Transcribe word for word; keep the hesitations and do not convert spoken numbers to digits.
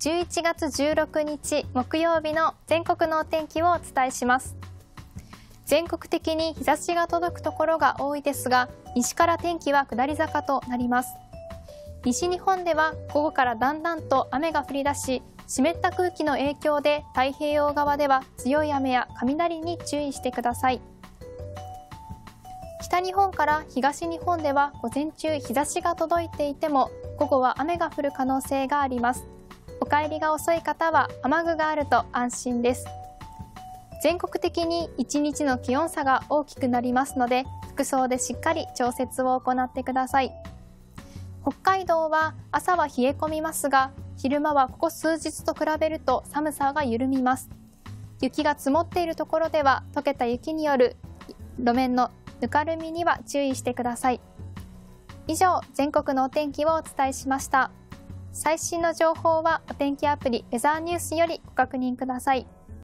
じゅういちがつじゅうろくにち木曜日の全国のお天気をお伝えします。全国的に日差しが届くところが多いですが、西から天気は下り坂となります。西日本では午後からだんだんと雨が降り出し、湿った空気の影響で太平洋側では強い雨や雷に注意してください。北日本から東日本では午前中日差しが届いていても、午後は雨が降る可能性があります。お帰りが遅い方は雨具があると安心です。全国的にいちにちの気温差が大きくなりますので、服装でしっかり調節を行ってください。北海道は朝は冷え込みますが、昼間はここ数日と比べると寒さが緩みます。雪が積もっているところでは、溶けた雪による路面のぬかるみには注意してください。以上、全国のお天気をお伝えしました。最新の情報はお天気アプリウェザーニュースよりご確認ください。